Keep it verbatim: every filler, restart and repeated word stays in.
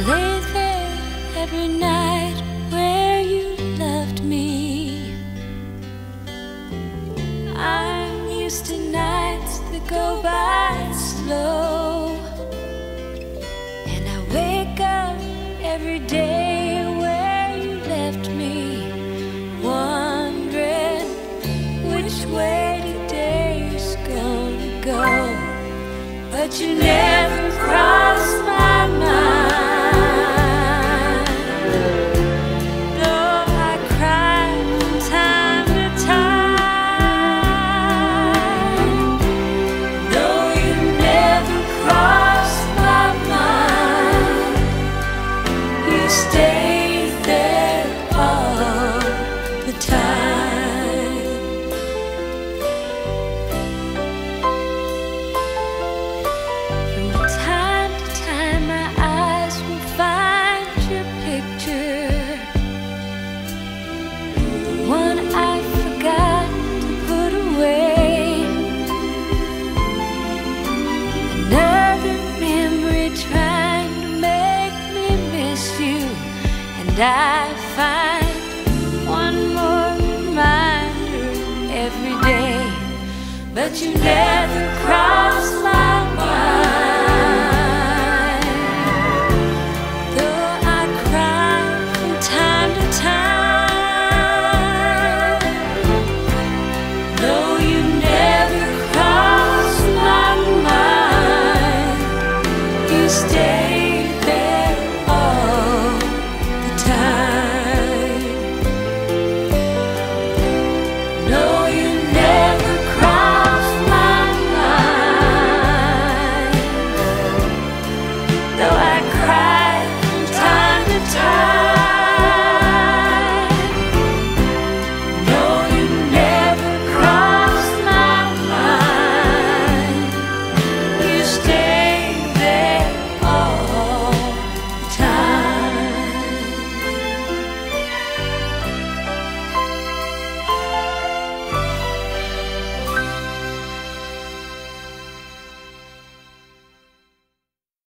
lay there every night where you loved me. I'm used to nights that go by slow, and I wake up every day where you left me, wondering which way today's gonna go. But you never crossed my mind, though I cried from time to time. No, you never crossed my mind. You stayed there all the time. From time to time my eyes will find your picture, the one I forgot to put away. Another memory trying to make me miss you, and I find one more reminder every day. But you never